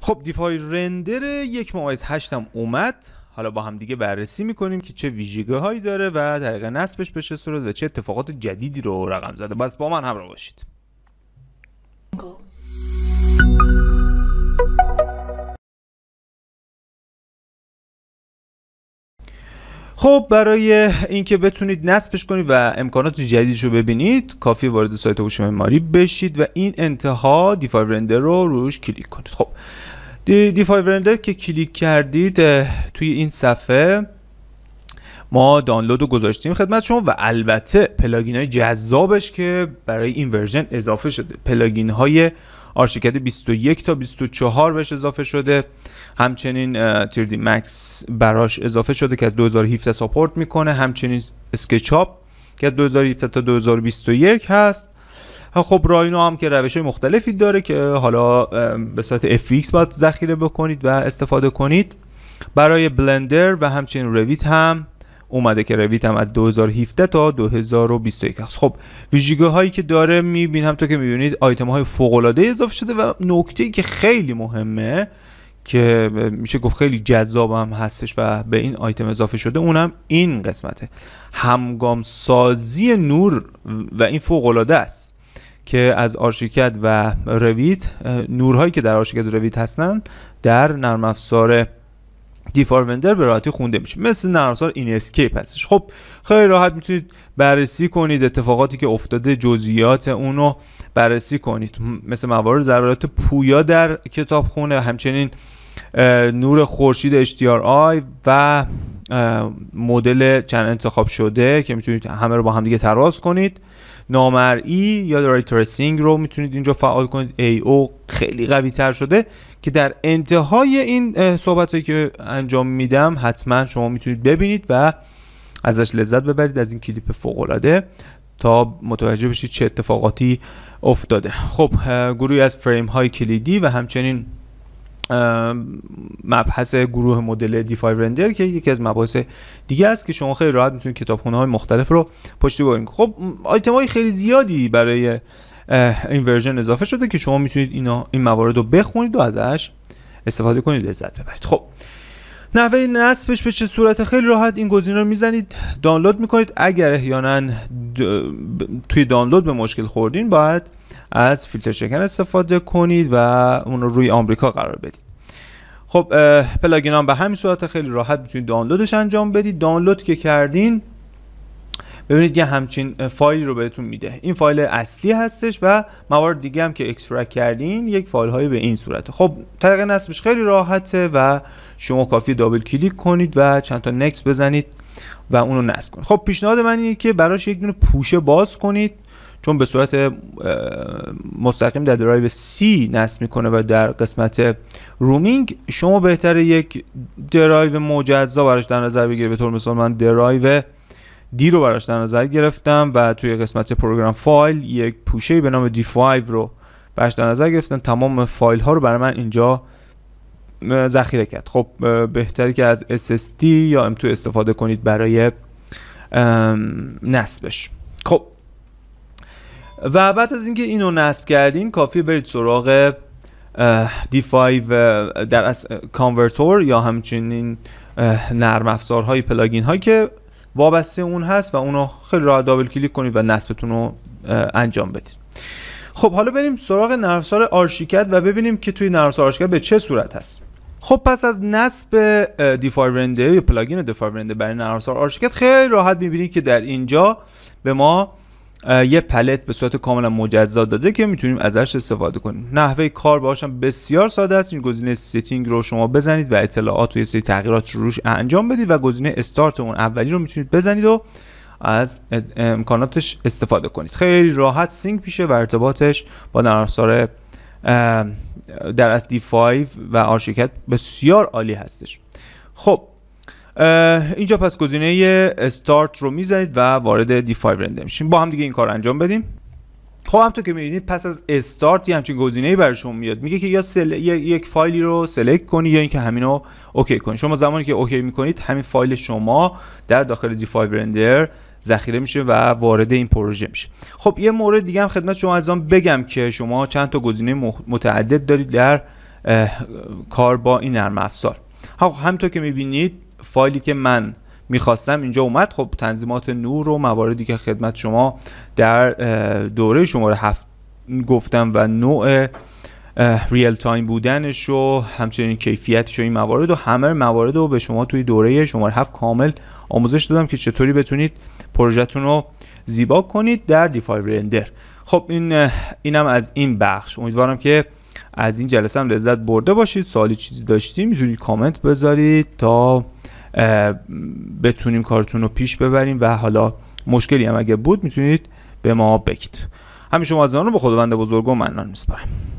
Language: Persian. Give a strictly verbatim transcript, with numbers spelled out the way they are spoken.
خب دیفای رندر یک ممیز هشت هم اومد. حالا با هم دیگه بررسی میکنیم که چه ویژگی هایی داره و طریق نصبش به چه صورت و چه اتفاقات جدیدی رو رقم زده. بس با من همراه باشید. خب برای اینکه بتونید نصبش کنید و امکانات جدیدش رو ببینید کافی وارد سایت هوش معماری بشید و این انتها دیفای رندر رو روش کلیک کنید. خب دیفای رندر که کلیک کردید توی این صفحه ما دانلود رو گذاشتیم خدمت شما و البته پلاگین های جذابش که برای این ورژن اضافه شده، پلاگین های آرشیکد بیست و یک تا بیست و چهار بهش اضافه شده، همچنین تری دی مکس براش اضافه شده که از دو هزار و هفده ساپورت میکنه، همچنین اسکچاپ که از دو هزار و هفده تا دو هزار و بیست و یک هست. خب راینو هم که روش های مختلفی داره که حالا به صورت اف ایکس باید ذخیره بکنید و استفاده کنید. برای بلندر و همچنین رویت هم اومده که رویت هم از دو هزار و هفده تا دو هزار و بیست و یک هست. خب ویژگی هایی که داره میبینید، همونطور که میبینید آیتم های فوق العاده اضافه شده و نکته‌ای که خیلی مهمه که میشه گفت خیلی جذاب هم هستش و به این آیتم اضافه شده اونم این قسمته، همگام سازی نور و این فوق العاده است که از آرشیکد و رویت نورهایی که در آرشیکد و رویت هستن در نرم افزار دیفای رندر به راحتی خونده میشه، مثل نرم افزار این اسکیپ هستش. خب خیلی راحت میتونید بررسی کنید اتفاقاتی که افتاده، جزئیات اونو بررسی کنید، مثل موارد ضرورت پویا در کتابخونه، همچنین نور خورشید اچ دی ار آی و مدل چند انتخاب شده که میتونید همه رو با هم دیگه تراز کنید. نامرئی یا ری تریسینگ رو میتونید اینجا فعال کنید. ای او خیلی قوی تر شده که در انتهای این صحبت هایی که انجام میدم حتما شما میتونید ببینید و ازش لذت ببرید، از این کلیپ فوق العاده، تا متوجه بشید چه اتفاقاتی افتاده. خب گروهی از فریم های کلیدی و همچنین مبحث گروه مدل دیفای رندر که یکی از مباحث دیگه است که شما خیلی راحت میتونید کتابخونه های مختلف رو پشتیبانی کنید. خب آیتم های خیلی زیادی برای این ورژن اضافه شده که شما میتونید اینا این موارد رو بخونید و ازش استفاده کنید، لذت ببرید. خب نحوه نصبش به چه صورت؟ خیلی راحت این گزینه رو میزنید، دانلود میکنید. اگر احیانا توی دانلود به مشکل خوردین باید از فیلتر شکن استفاده کنید و اون رو روی آمریکا قرار بدید. خب پلاگین هم به همین صورت خیلی راحت میتونید دانلودش انجام بدید. دانلود که کردین ببینید یه همچین فایلی رو بهتون میده. این فایل اصلی هستش و موارد دیگه هم که اکسترکت کردین یک فایل های به این صورته. خب طریق نصبش خیلی راحته و شما کافی دابل کلیک کنید و چند تا نکس بزنید و اون رو نصب کنید. خب پیشنهاد من اینه که براش یک دونه پوشه باز کنید، چون به صورت مستقیم در درایو سی نصب میکنه و در قسمت رومینگ شما بهتره یک درایو مجزا براش در نظر بگیرید. به طور مثال من درایو دی رو براش در نظر گرفتم و توی قسمت پروگرام فایل یک پوشه به نام دی پنج رو براش در نظر گرفتم. تمام فایل ها رو برای من اینجا ذخیره کرد. خب بهتره که از اس اس دی یا ام دو استفاده کنید برای نصبش. خب و بعد از اینکه اینو نصب کردین کافیه برید سراغ دی پنج در از کانورتور یا همچنین نرم افزارهای پلاگین هایی که وابسته اون هست و اونو خیلی راحت دابل کلیک کنید و نصبتون رو انجام بدید. خب حالا بریم سراغ نرم افزار آرشیکد و ببینیم که توی نرم افزار آرشیکد به چه صورت هست. خب پس از نصب دیفای رندر یا پلاگین دیفای رندر برای نرم افزار آرشیکد خیلی راحت می‌بینید که در اینجا به ما یه پلت به صورت کاملا مجزا داده که میتونیم ازش استفاده کنیم. نحوه کار باهاش هم بسیار ساده است. این گزینه ستینگ رو شما بزنید و اطلاعات و یه سری تغییرات رو روش انجام بدید و گزینه استارت اون اولی رو میتونید بزنید و از امکاناتش استفاده کنید. خیلی راحت سینک میشه و ارتباطش با نرم افزار در از دی پنج و آرشیکد بسیار عالی هستش. خب اینجا پس گزینه استارت رو میزنید و وارد دی پنج رندر میشیم. با هم دیگه این کار انجام بدیم. خب همونطور که میبینید پس از استارت یه همچین گزینه‌ای برای شما میاد، میگه که یا سل... یک فایلی رو سلکت کنی یا اینکه همینو اوکی کنی. شما زمانی که اوکی میکنید همین فایل شما در داخل دی پنج رندر ذخیره میشه و وارد این پروژه میشه. خب یه مورد دیگه هم خدمت شما عزیزان بگم که شما چند تا گزینه متعدد دارید در کار با این نرم افزار. همونطور که میبینید فایلی که من میخواستم اینجا اومد. خب تنظیمات نور و مواردی که خدمت شما در دوره شماره هفت گفتم و نوع ریل تایم بودنش و همچنین کیفیتش و این موارد و همه موارد رو به شما توی دوره شماره هفت کامل آموزش دادم که چطوری بتونید پروژهتون رو زیبا کنید در دیفای رندر. خب این اینم از این بخش. امیدوارم که از این جلسه هم لذت برده باشید. سوالی چیزی داشتید میتونید کامنت بذارید تا بتونیم کارتون رو پیش ببریم و حالا مشکلی هم اگه بود میتونید به ما بگید. همین شما از رو به خداوند بزرگ و منان میسپارم.